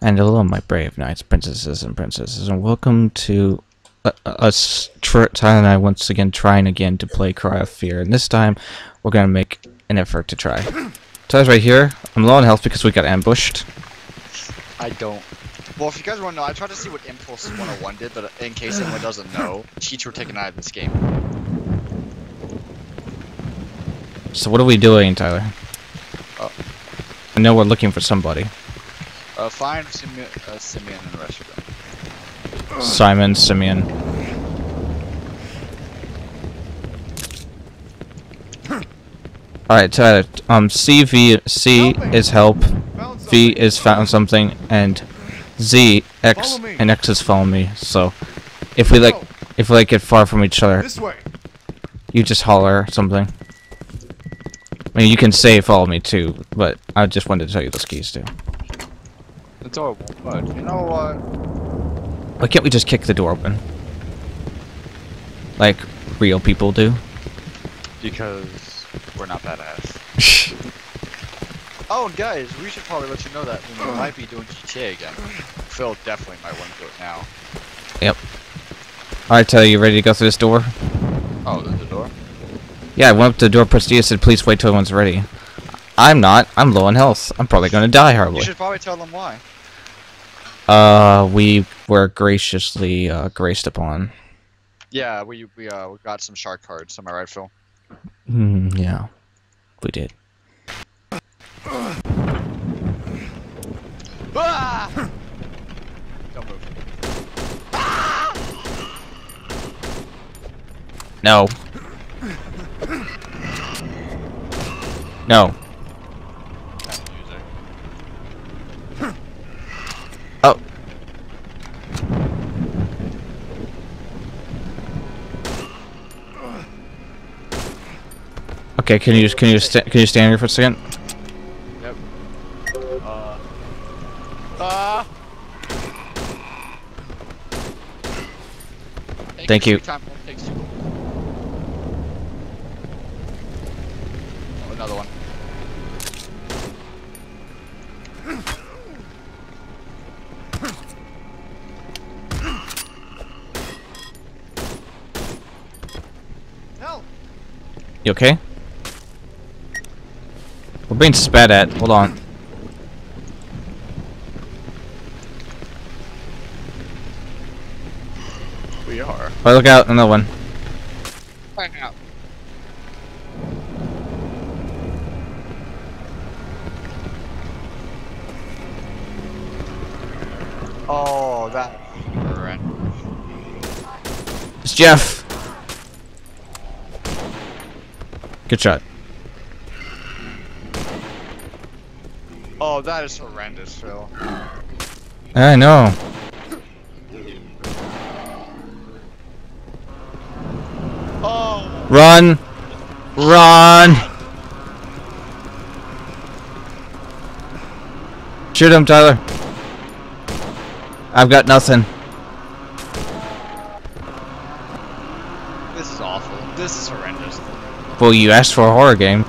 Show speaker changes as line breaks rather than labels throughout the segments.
And hello, my brave knights, princesses, and princesses, and welcome to us, Tyler and I, once again trying again to play Cry of Fear. And this time, we're gonna make an effort to try. Tyler's right here. I'm low on health because we got ambushed.
I don't. Well, if you guys want to know, I tried to see what Impulse 101 did, but in case anyone doesn't know, cheats were taken out of this game.
So what are we doing, Tyler? I know we're looking for somebody.
Find Simeon and the rest of them.
Simon, Simeon. Alright, Tyler, C is help, V is found something, and Z, X, and X is follow me, so if we get far from each other, you just holler something. I mean, you can say follow me too, but I just wanted to tell you those keys too.
It's horrible, but you know what?
Why can't we just kick the door open? Like real people do?
Because we're not badass. Oh, guys, we should probably let you know that we might be doing GTA again. Phil definitely might want to do it now.
Yep. Alright, Tyler, you ready to go through this door?
Oh, there's a door?
Yeah, I went up to the door, Prestia said, please wait till everyone's ready. I'm not. I'm low on health. I'm probably gonna die horribly.
You should probably tell them why.
We were graciously, graced upon.
Yeah, we got some shark cards, am I right, Phil?
Yeah. We did.
Ah! Don't move. Ah!
No. No. Oh. Okay, can you stand here for a second?
Yep.
Thank you.
Oh, another one. Help!
You okay? We're being spat at. Hold on.
We are.
Oh, look out! Another one.
Find out. Oh, that.
It's Jeff. Good shot.
Oh, that is horrendous, Phil.
I know.
Oh.
Run! Run! Shoot him, Tyler. I've got nothing.
This is awful. This is horrendous.
Well, you asked for a horror game.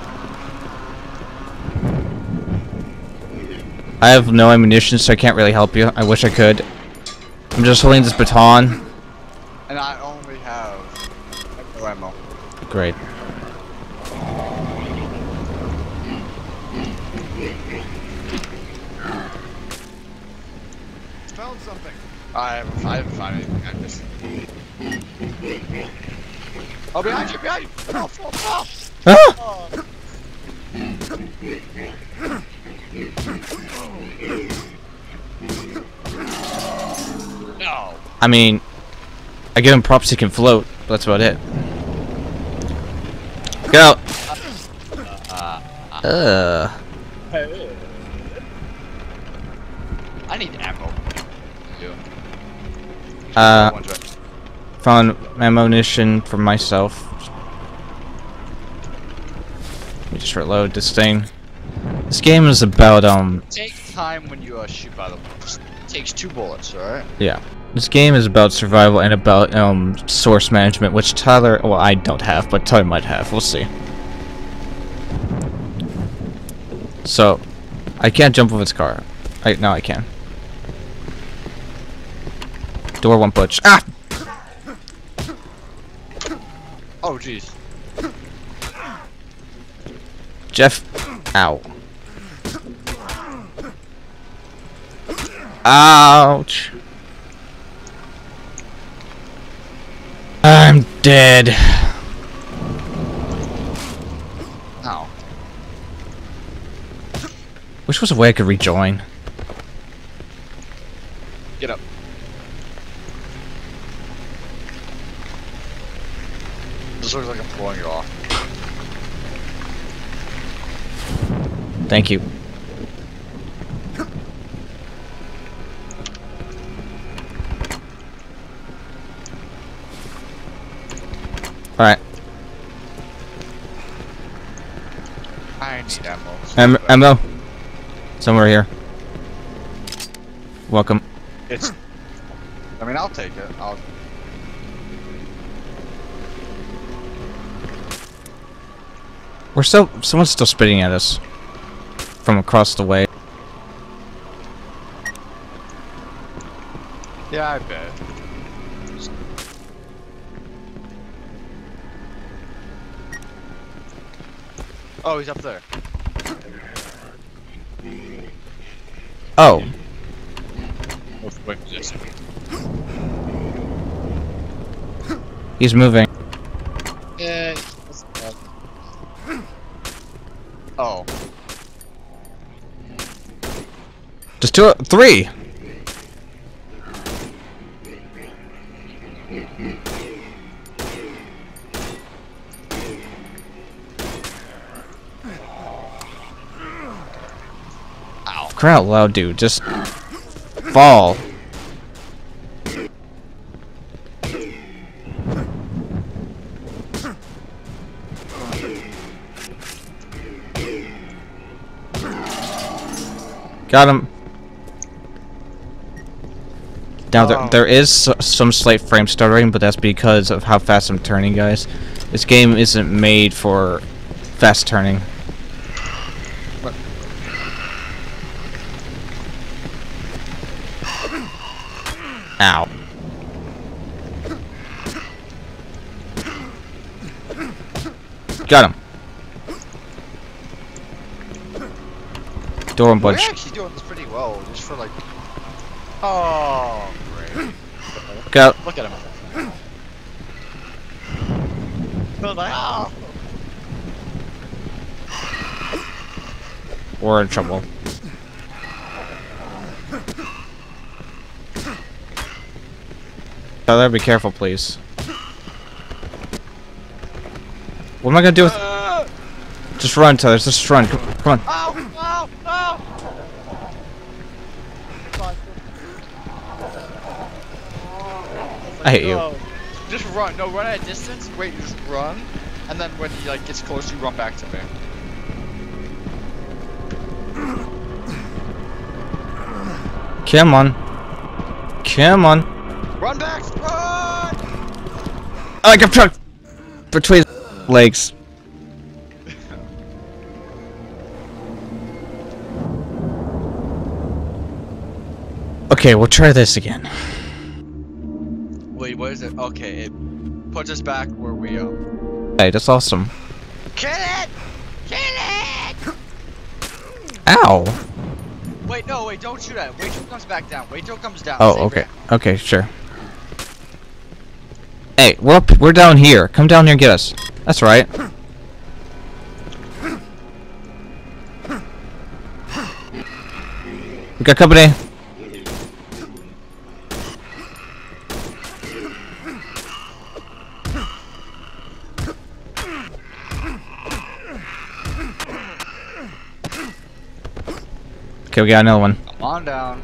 I have no ammunition, so I can't really help you. I wish I could. I'm just holding this baton.
And I only have no ammo.
Great.
Found something. I haven't found anything. I just. Oh, behind you! Behind you! Oh, oh,
Ah!
oh. No.
I mean, I give him props he can float, but that's about it. Get out!
I need ammo.
Found ammunition for myself. Let me just reload this thing. This game is about,
Take time when you shoot, by the way. Just takes 2 bullets, alright?
yeah. This game is about survival and about, source management, which Tyler, well, I don't have, but Tyler might have. We'll see. So, I can't jump with its car. Now I can. Door won't budge. Ah!
Oh, jeez.
Jeff. Ow. Ouch. I'm dead.
Ow.
Wish there was a way I could rejoin.
Get up. This looks like I'm blowing you off.
Thank you. Alright.
I need ammo.
Ammo. Somewhere here. Welcome.
It's. I mean, I'll take it.
Someone's still spitting at us. From across the way.
Yeah, I bet. Oh, he's up there.
Oh. He's moving.
Yeah. Oh.
Just 2, 3.
Ow.
Cry out loud, dude. Just fall. Got him. Now there is some slight frame stuttering, but that's because of how fast I'm turning, guys. This game isn't made for fast turning. Ow. Got him. Door and bunch.
We're actually doing this pretty well, just for like. Oh, great.
Go.
Look at him. Like, oh.
We're in trouble. Tyler, be careful, please. What am I gonna do with? Just run, Tyler. Just run. Come on.
Ow! Ow! Ow!
I hate you.
No. Just run. No, run at a distance. Wait, you just run, and then when he like gets close, you run back to me.
Come on. Come on.
Run back! Run!
I like I'm trapped between legs. Okay, we'll try this again.
Wait, what is it? Okay, it puts us back where we
Hey, that's awesome.
Kill it! Kill it!
Ow.
Wait, no, wait, don't shoot at it. Wait till it comes back down. Wait till it comes down.
Oh,
Save
okay.
it.
Okay, sure. Hey, we're down here. Come down here and get us. That's right. We got company. Okay, we got another one.
Come on down.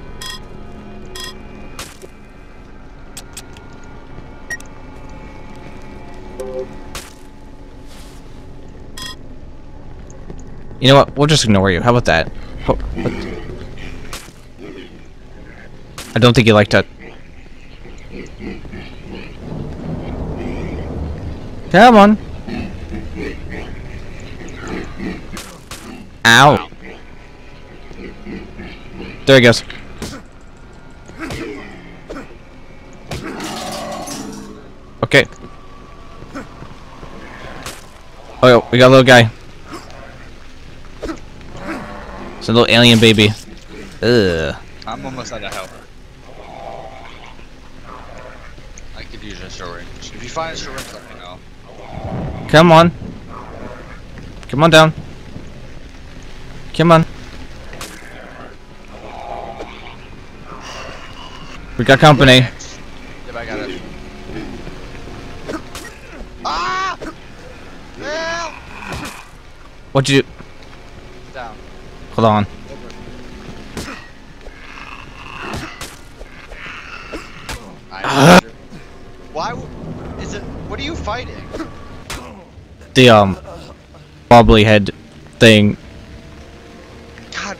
You know what? We'll just ignore you. How about that? I don't think you like that. Come on. Ow. There he goes. Okay. Oh, yeah, we got a little guy. It's a little alien baby. Ugh.
I'm almost out of help. I could use a syringe. If you find a syringe, let me know.
Come on. Come on down. Come on. We got company.
Yep, I got it. Ah! Help!
What'd you do?
Down.
Hold on.
Why is it? What are you fighting?
The wobbly head thing.
God.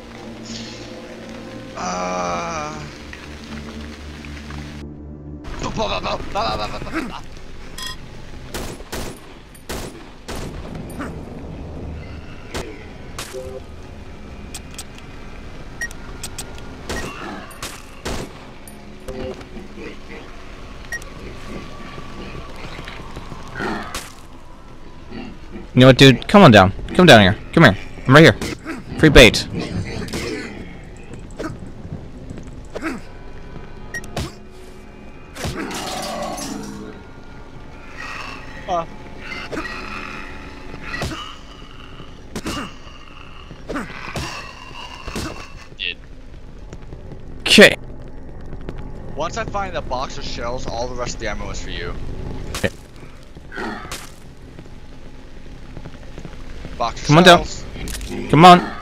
You know what, dude? Come on down. Come down here. Come here. I'm right here. Free bait. Okay.
Once I find the box of shells, all the rest of the ammo is for you.
Okay.
Box of
Come on down.
shells.
Come on.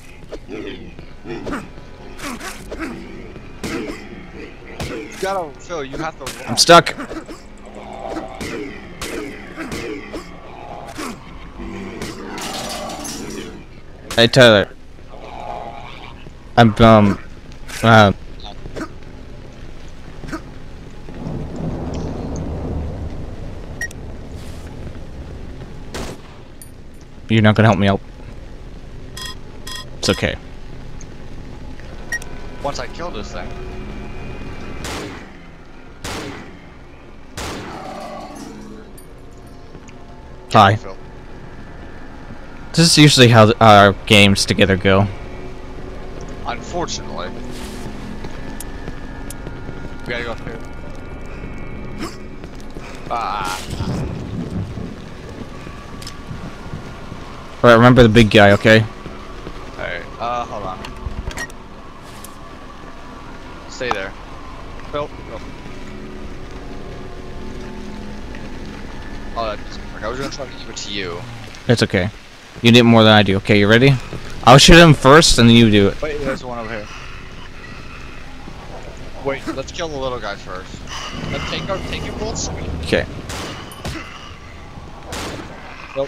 You gotta, Phil, you have to walk.
I'm stuck. Hey Tyler. I'm you're not gonna help me out. It's okay.
Once I kill this thing.
Hi.
Phil.
This is usually how our games together go.
Unfortunately. We gotta go up here.
Alright, remember the big guy, okay?
Alright, hold on. Stay there. Phil, Phil. Oh, that doesn't work. I was gonna try to give it to you.
It's okay. You did more than I do. Okay, you ready? I'll shoot him first, and then you do it.
Wait, there's one over here. Wait, let's kill the little guy first. Let's take your bullets.
Okay.
Nope.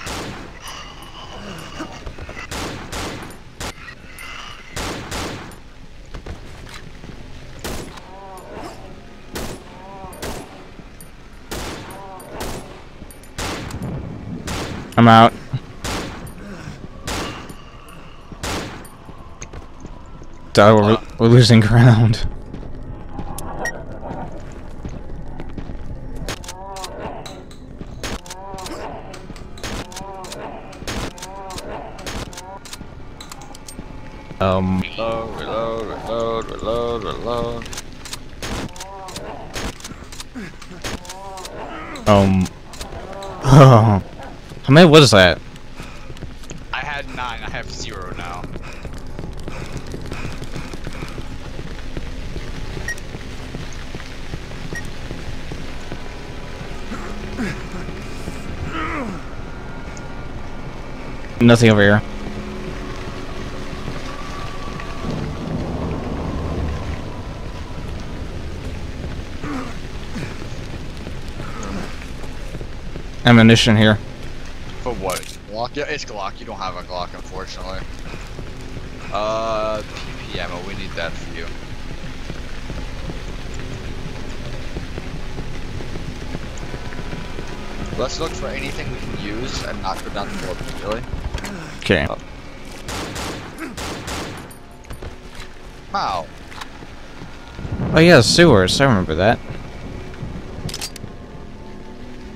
I'm out. We're losing ground.
Reload.
How many was that?
I had 9, I have 0 now.
Nothing over here. Ammunition here.
For what? Glock? Yeah, it's Glock. You don't have a Glock, unfortunately. PP ammo. We need that for you. Let's look for anything we can use and not go down the floor immediately.
Okay.
Wow.
Oh yeah, sewers. I remember that.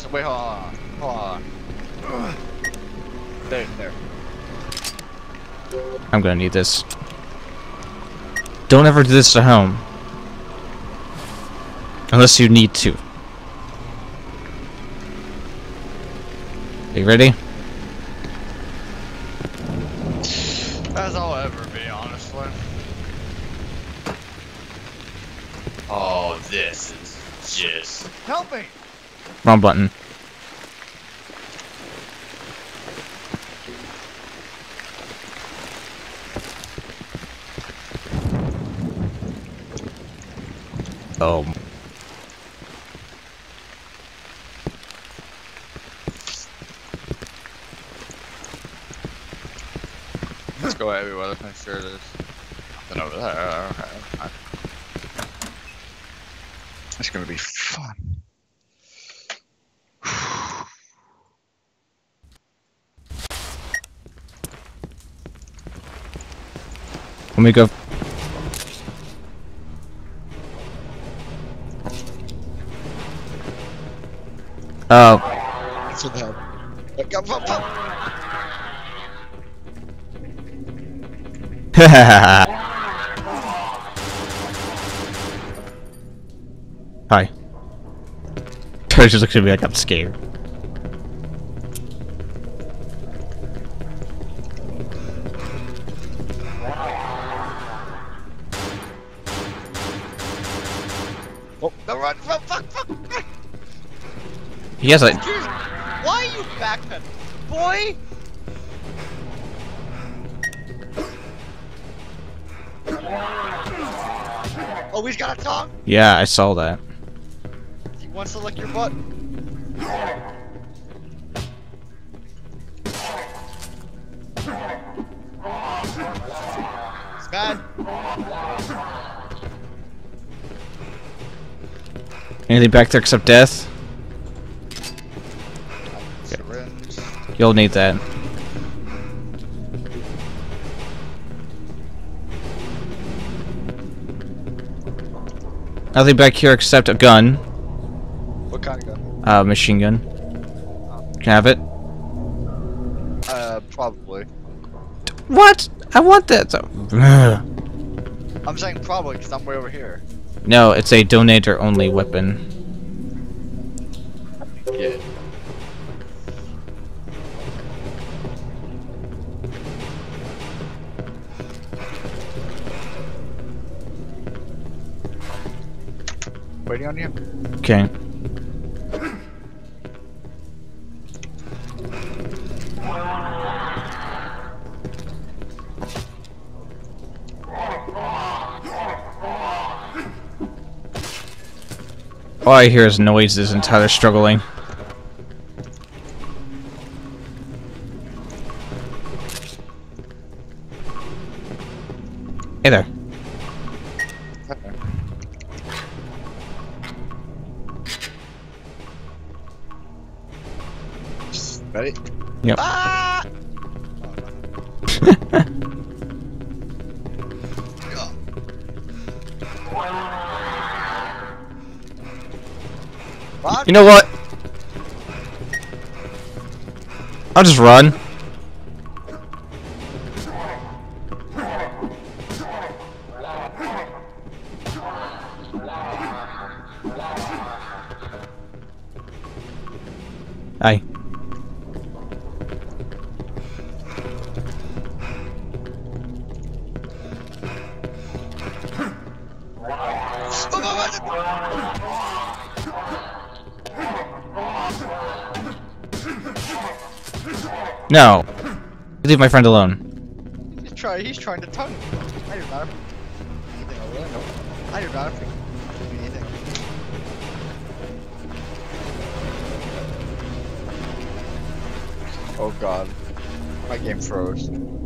Wait, hold on. Hold on. There.
I'm gonna need this. Don't ever do this at home. Unless you need to. Are you ready?
As I'll ever be, honestly. Oh, this is just... Help me!
Wrong button. Oh.
Let's go everywhere. Let's make sure there's nothing over there. Okay. It's gonna be fun.
Let me go. Oh.
That's what happened.
Hi. Tori just looked at me like I'm scared.
Oh, no, run! Fuck!
He has a.
Why are you backpedaling, boy? Oh, he's got a tongue.
Yeah, I saw that.
He wants to lick your butt. It's bad.
Anything back there except death?
Syringe.
You'll need that. Nothing back here except a gun.
What kind of gun?
Machine gun. Can I have it?
Probably.
What? I want that.
I'm saying probably because I'm way over here.
No, it's a donator only weapon.
Yeah. Waiting on you.
Okay. All I hear is noises and Tyler struggling. Hey there.
Ready?
Yep.
Ah! Run.
You know what? I'll just run. Hi. No. Leave my friend alone.
He's trying to tongue me. I do not anything over there. Nope. I do not anything. Oh god. My game froze.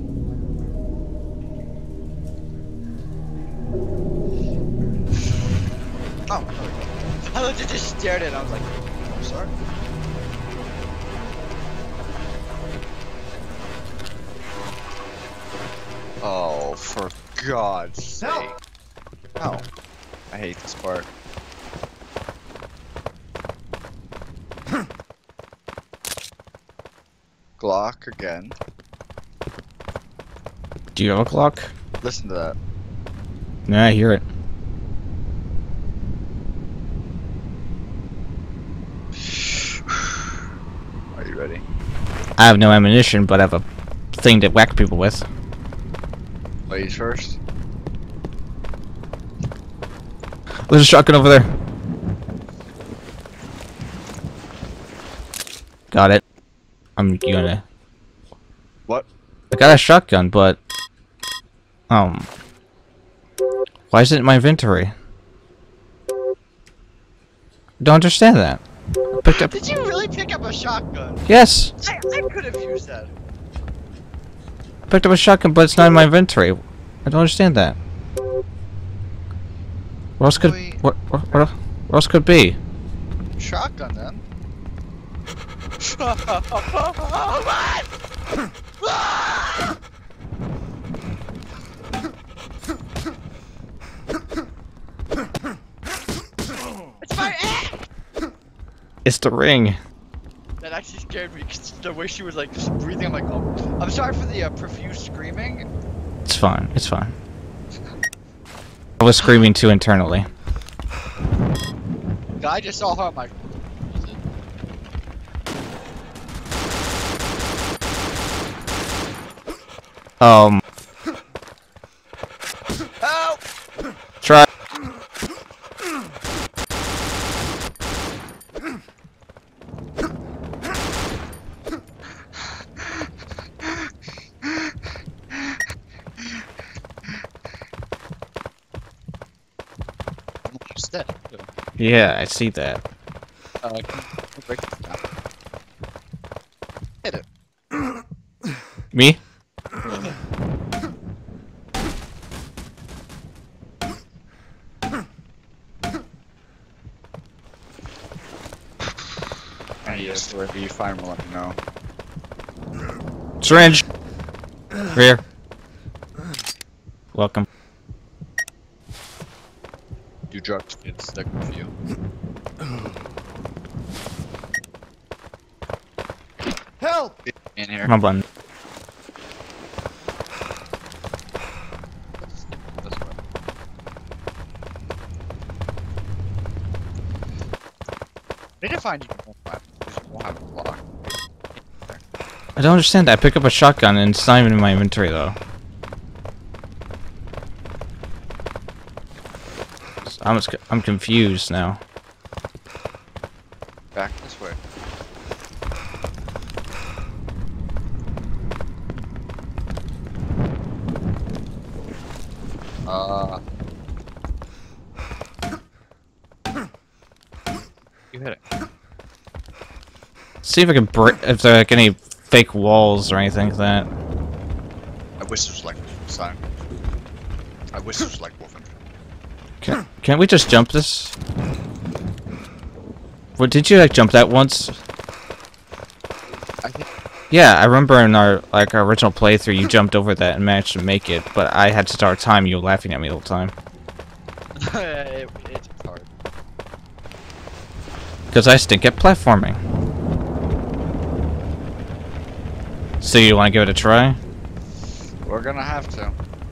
Oh. I legit just stared at it. I was like, I'm sorry. Oh, for God's sake. No. I hate this part. Glock again.
Do you have a clock?
Listen to that.
Nah, I hear it.
Are you ready?
I have no ammunition, but I have a thing to whack people with.
Ladies first.
There's a shotgun over there. Got it. I'm gonna.
What?
I got a shotgun, but why is it in my inventory? Don't understand that. I picked up.
Did you really pick up a shotgun?
Yes,
I could have used that.
I picked up a shotgun, but it's not in my inventory. I don't understand that. What else could what else could it be?
Shotgun then. It's my ass!
It's the ring.
That actually scared me because the way she was like just breathing. I'm like, oh, I'm sorry for the profuse screaming.
It's fine. It's fine. I was screaming too internally.
I just saw her on my. Help!
Try.
She's dead.
Yeah, I see that.
Can you break this down? Hit it.
Me?
And yes, wherever you find one, let me know.
Syringe. Rear. Welcome.
Do drugs, kids. They're good for you. Help! In here.
My button.
This way. I need to find you more weapons. You won't have a block.
I don't understand that. I pick up a shotgun and it's not even in my inventory though. So I'm confused now.
Back this way. You hit it.
See if I can break. If there are like any fake walls or anything like that.
I wish it was like Simon. I wish it was like Wolfen.
Can't we just jump this? What did you like jump that once?
I think
Yeah, I remember in our our original playthrough you jumped over that and managed to make it, but I had to start time. You were laughing at me the whole time
it's hard.
because I stink at platforming. So you want to give it a try?
We're gonna have to.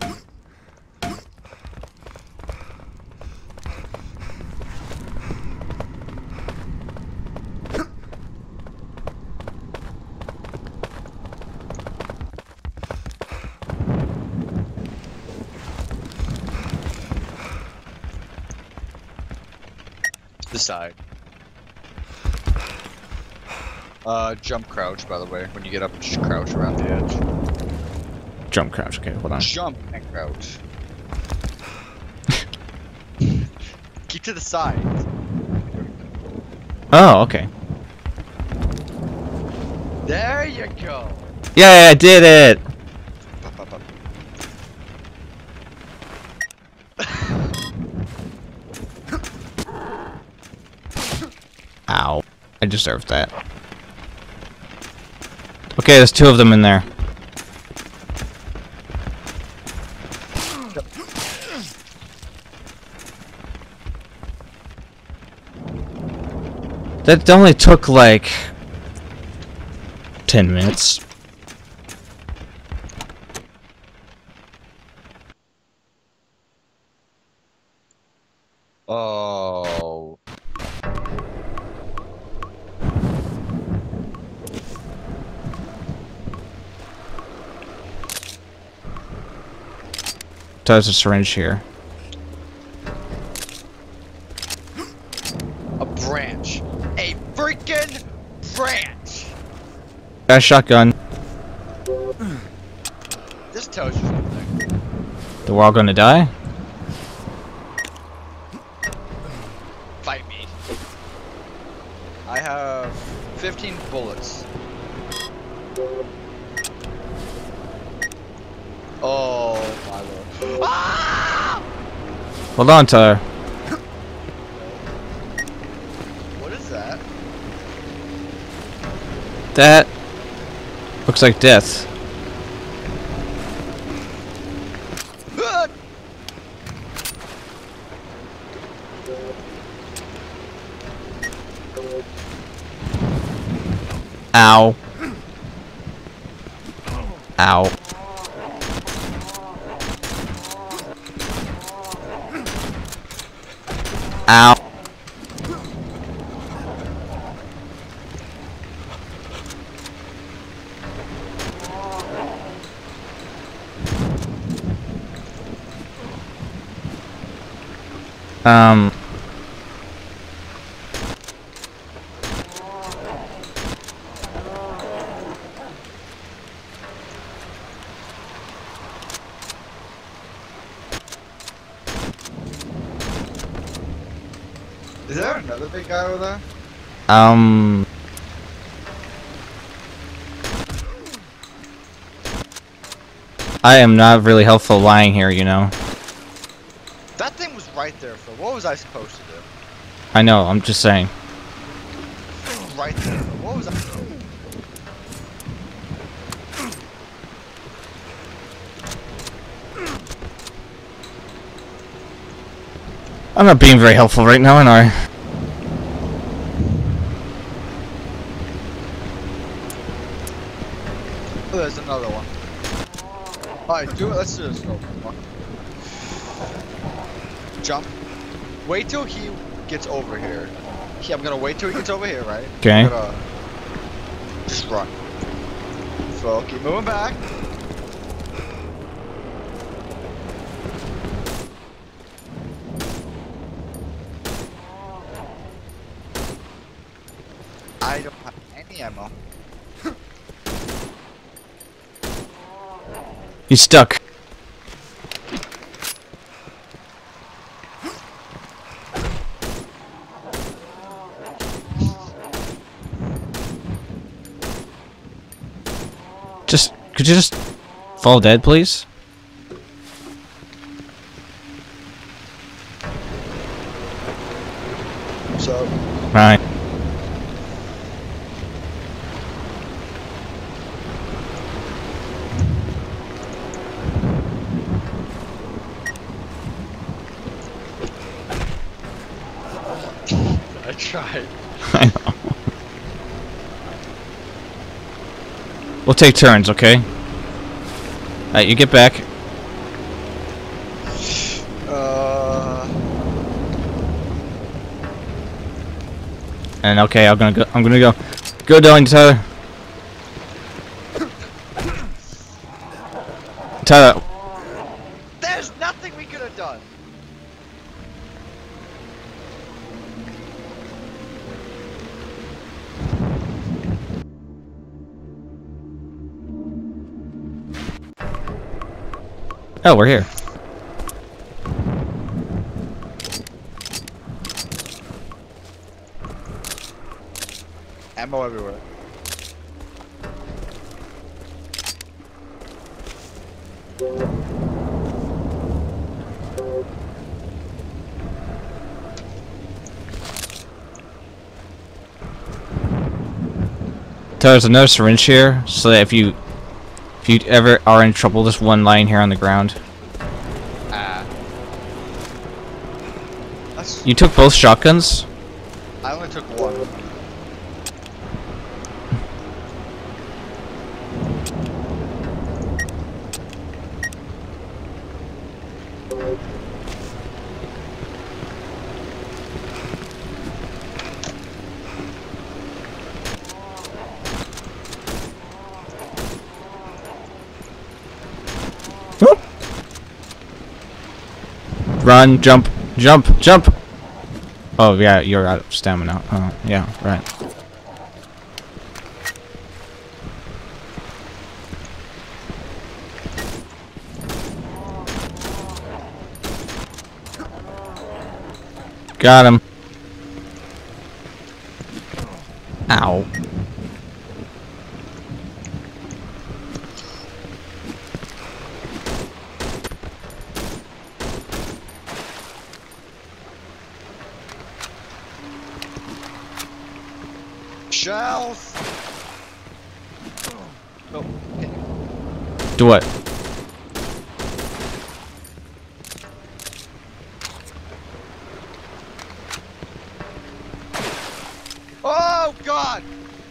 This side. Jump crouch, by the way. When you get up, just crouch around the edge.
Jump crouch. Okay, hold on.
Jump and crouch. Keep to the side.
Oh, okay.
There you go.
Yeah, I did it.
Up, up, up.
Ow. I deserved that. Okay, there's two of them in there. That only took like 10 minutes.
Oh.
There's a syringe here.
A branch. A freaking branch!
Got a shotgun.
This tells you something.
That we're all gonna die?
Fight me. I have 15 bullets. Oh my lord. Ah!
Hold on, Tyler.
What is that?
That looks like death.
Ah!
Ow. Ow. Ow.
Is there another big guy over there?
I am not really helpful lying here, you know.
That thing was right there, Phil. What was I supposed to do?
I know, I'm just saying.
It was right there, Phil. What was I supposed to do?
I'm not being very helpful right now, am I?
Oh, there's another one. Alright, do it. Let's do this. Go. Jump. Wait till he gets over here. I'm gonna wait till he gets over here, right?
Okay.
I'm gonna just run. So keep moving back. I don't have any ammo.
He's stuck. Could you just fall dead, please?
So
Right.
I tried.
I know. We'll take turns, okay? Alright, you get back. And okay, I'm gonna go. Go, Dylan, Tyler. Tyler.
There's nothing we could have done.
Oh, we're here.
Ammo everywhere.
There's another syringe here, so that if you ever are in trouble, there's one lying here on the ground. You took both shotguns?
I only took one.
Whoop. Run, jump, jump, jump! Oh yeah, you're out of stamina. Oh, yeah, right. Got him. Ow.
Shells! Oh, okay.
Do what?
Oh, God!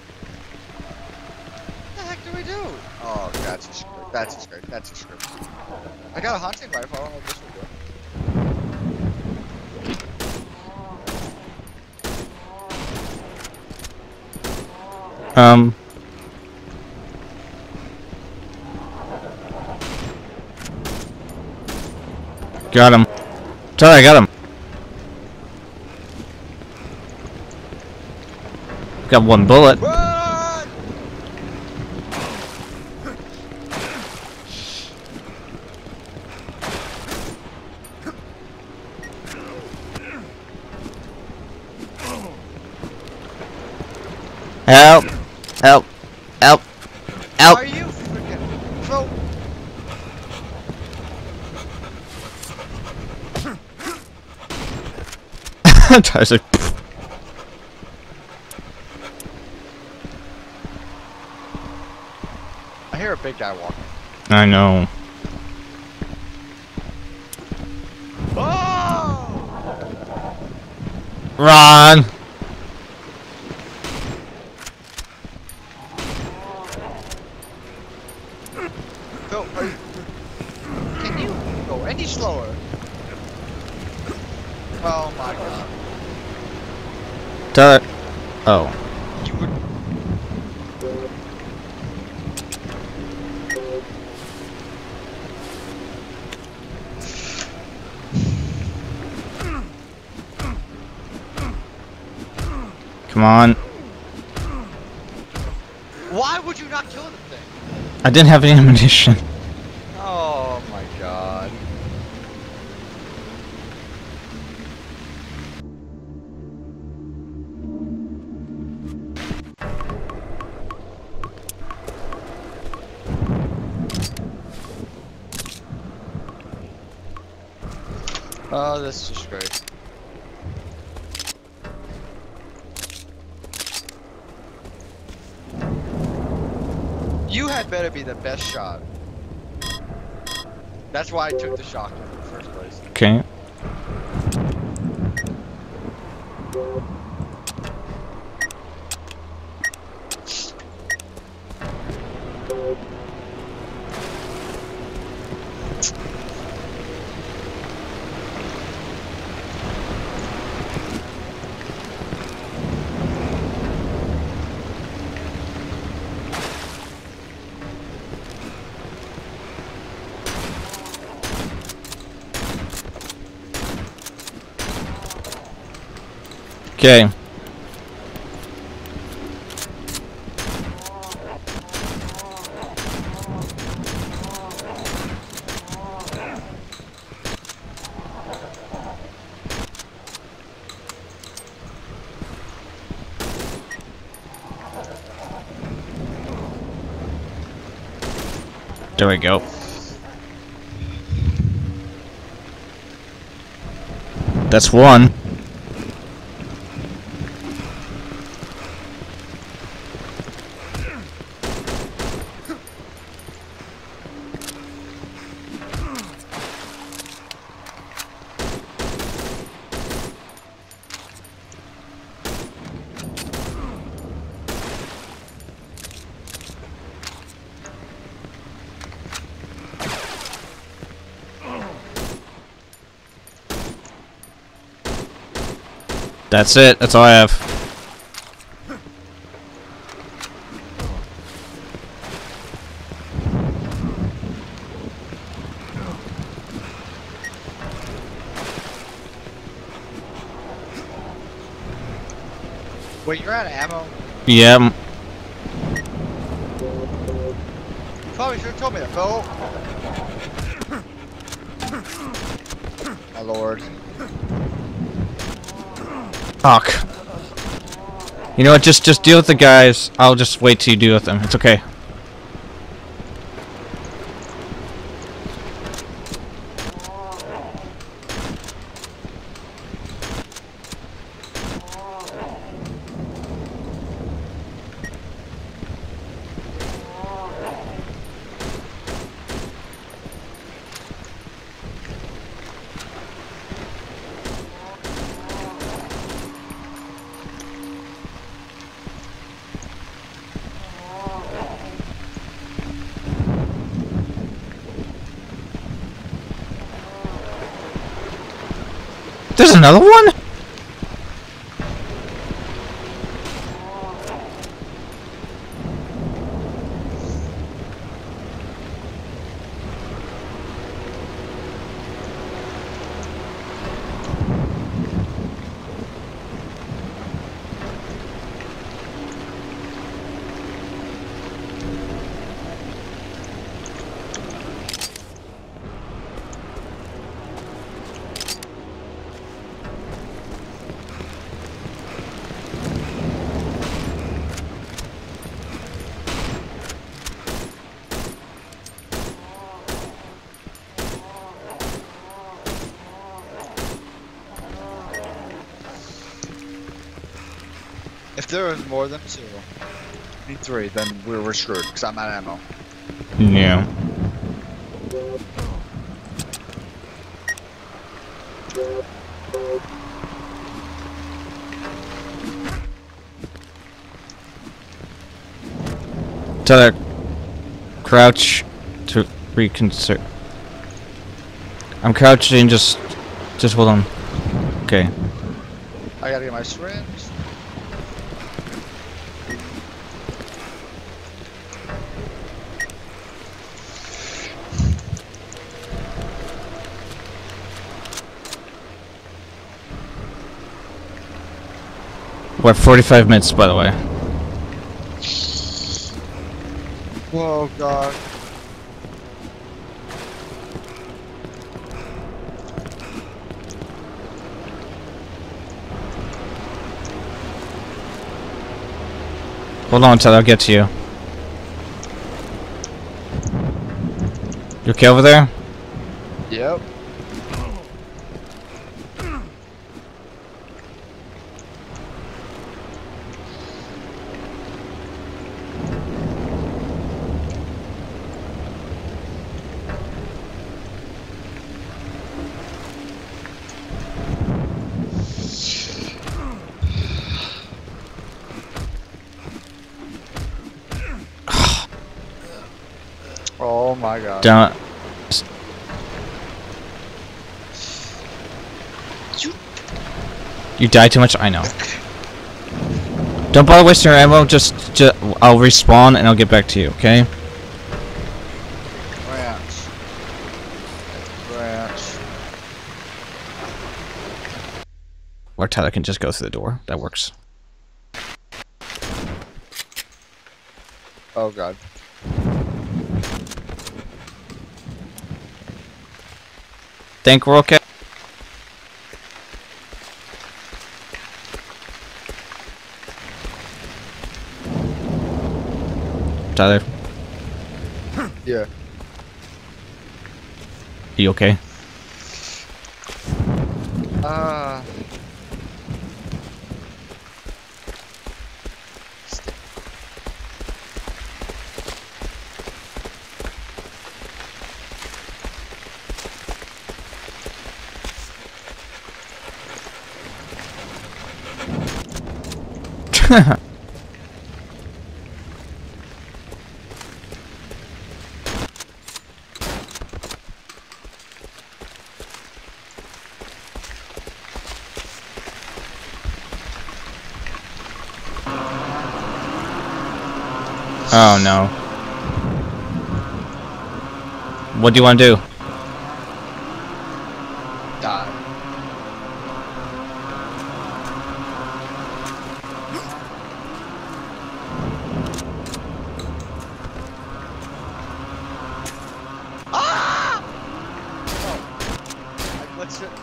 What the heck do we do? Oh, that's a script. That's a script. That's a script. I got a hunting rifle. I don't know what this will do.
Got him. Sorry, I got him. Got one bullet.
Run!
Help! Help! Help! Help!
Are you freaking so?
Tyler's like,
I hear a big guy walking.
I know.
Oh!
Run!
So, can you go any slower? Oh my God!
Tyler. Oh.
You would.
Come on.
Why would you not kill the thing?
I didn't have any ammunition.
Oh my God! Oh, this is just great. You had better be the best shot. That's why I took the shotgun in the first place.
Okay. Okay. There we go. That's one. That's it. That's all I have.
Wait, you're out of ammo?
Yeah.
Probably should have told me that, Phil. My lord.
Fuck. You know what? Just deal with the guys. I'll just wait till you deal with them. It's okay. There's another one?
If there is more than 2, maybe 3, then we're screwed, because I'm out of ammo.
Yeah. Tyler, crouch to reconsider. I'm crouching, just hold on. Okay.
I gotta get my syringe.
We're at 45 minutes, by the way.
Whoa, God.
Hold on, Tyler, I'll get to you. You okay over there?
Yep. Oh my God.
Don't. You die too much? I know. Don't bother wasting your ammo, just I'll respawn and I'll get back to you, okay?
Ranch. Ranch.
Or Tyler can just go through the door. That works.
Oh God.
Think we're okay? Tyler,
Yeah.
you okay? Oh no. What do you want to do?
Die. Ah! Oh. What's it?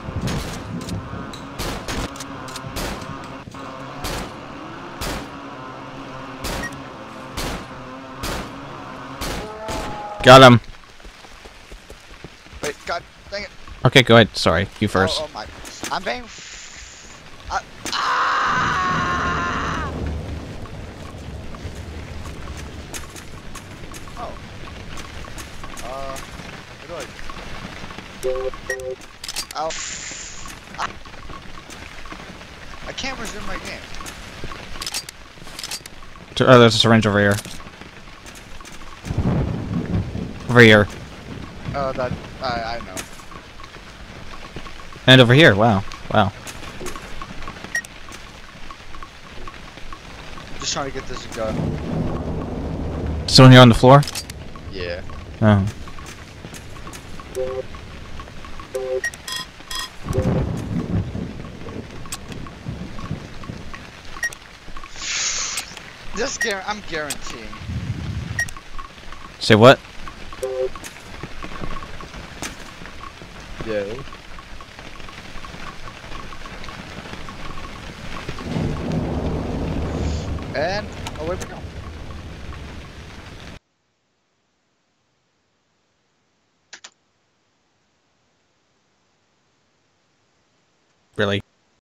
Got him.
Wait, God dang it.
Okay, go ahead. Sorry, you first.
Oh my. I'm being. Ah! Oh. What do I do? Oh. Ah. I can't resume my game.
Oh, there's a syringe over here. Over here.
Oh, that. I know.
And over here. Wow. Wow.
Just trying to get this gun.
Someone here on the floor?
Yeah.
Oh.
I'm guaranteeing.
Say what?
Yeah. And away we go.